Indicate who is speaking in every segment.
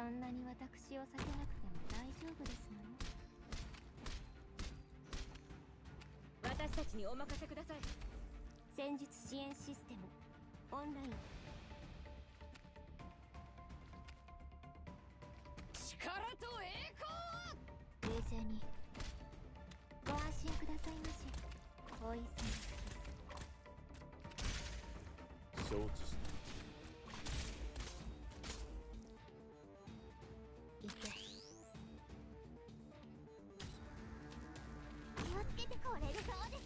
Speaker 1: そんなに私を避けなくても大丈夫ですの。
Speaker 2: 私たちにお任せください。
Speaker 1: 戦術支援システムオンライン。
Speaker 2: 力と栄光。
Speaker 1: 冷静にご安心くださいまし。ポイズン
Speaker 3: 承知した。
Speaker 1: いて。気をつけてこれるそうです。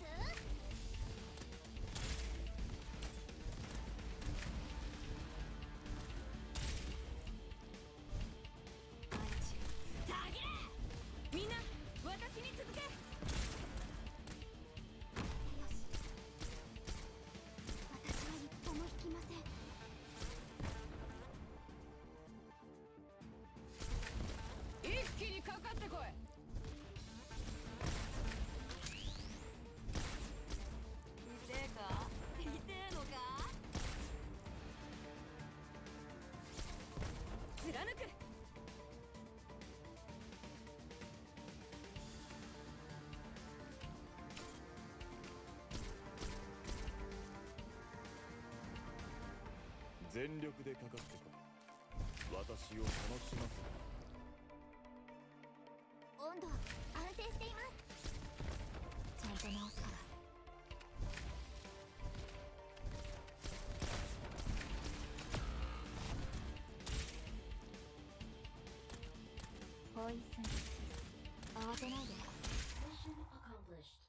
Speaker 2: みんな私に続け。
Speaker 1: よし、私は一歩も引きません。
Speaker 2: 一気にかかってこい。痛えか？痛えのか？貫く。
Speaker 3: 全力でかかってこい。私を楽しませろ。
Speaker 1: 温度安定しています。ちゃんと直すから。ポイズン慌てないで。Mission accomplished.